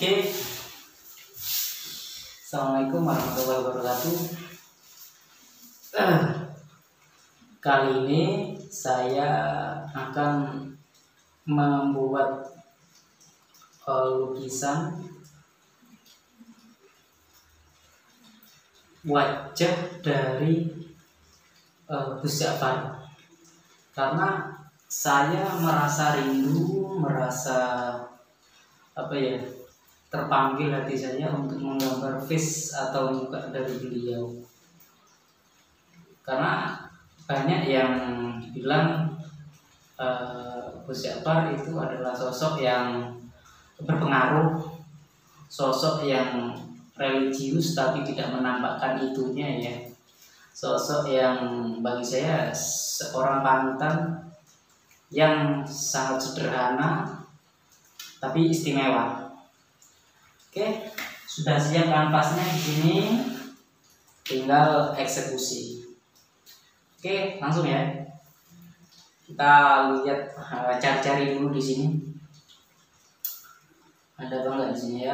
Oke, Assalamualaikum warahmatullahi wabarakatuh. Kali ini saya akan membuat lukisan wajah dari Gus Ja'far, karena saya merasa rindu, terpanggil hati saya untuk menggambar face atau muka dari beliau, karena banyak yang bilang Gus Ja'far itu adalah sosok yang berpengaruh, sosok yang religius tapi tidak menampakkan itunya ya, sosok yang bagi saya seorang panutan yang sangat sederhana tapi istimewa. Oke, sudah siap kanvasnya di sini, tinggal eksekusi. Oke, langsung ya. Kita lihat, cari-cari dulu di sini. Ada apa enggak di sini ya?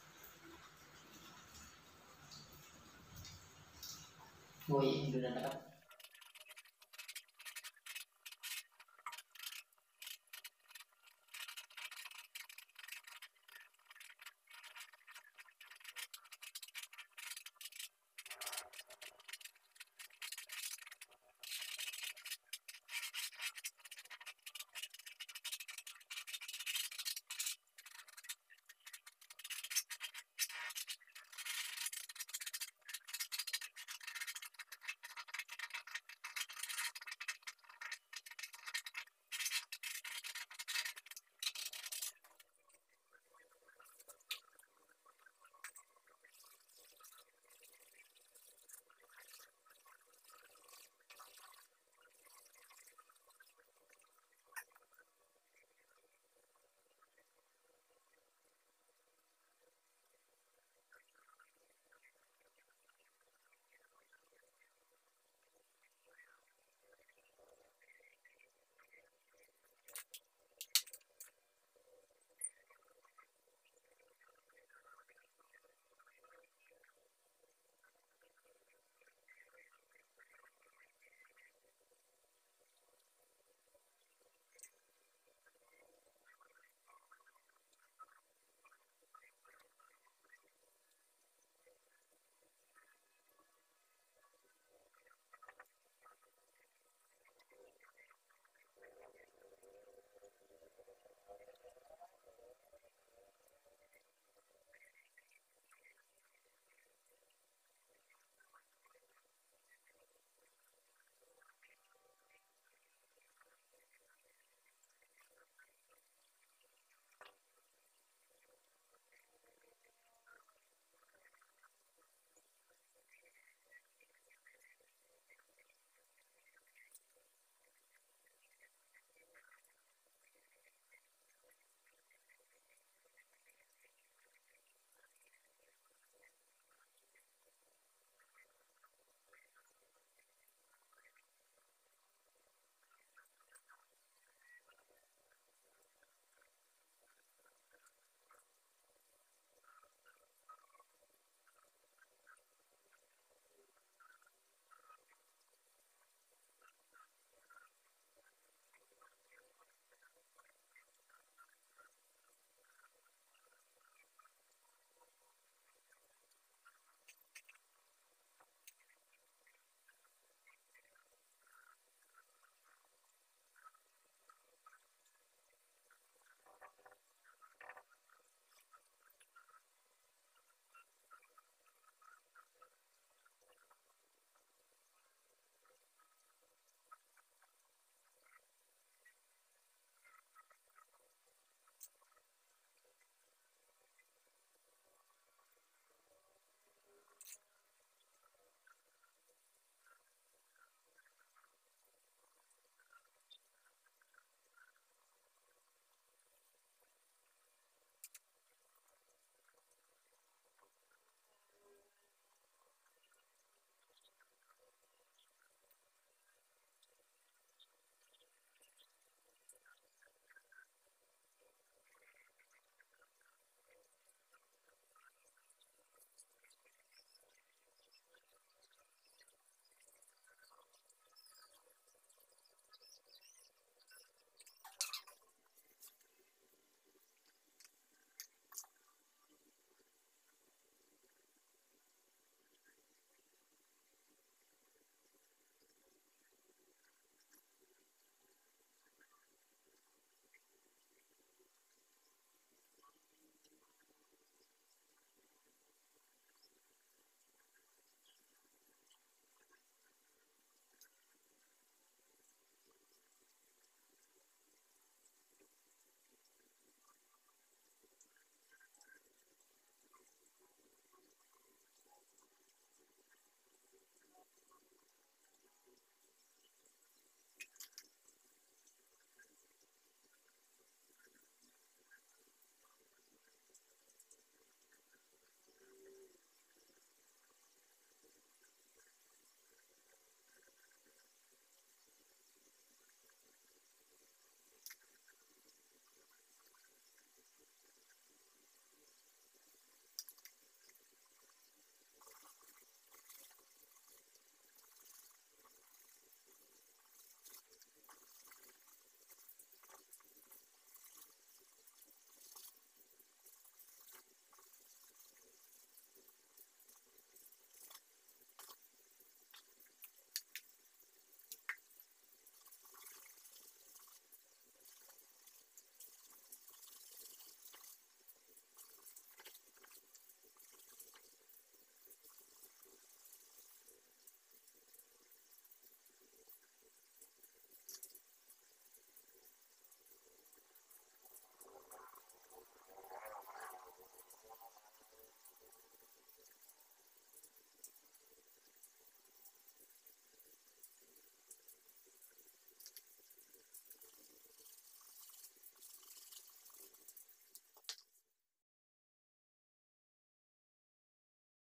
Oh iya, udah dapat.